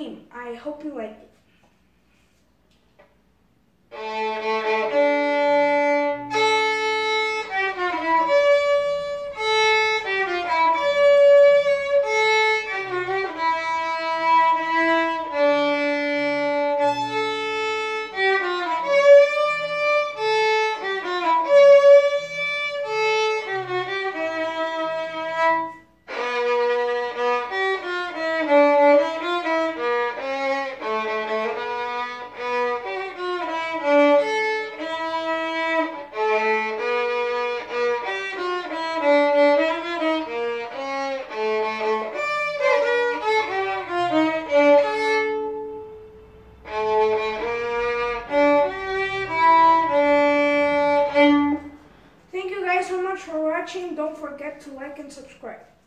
game. I hope you like it. Thank you guys so much for watching. Don't forget to like and subscribe.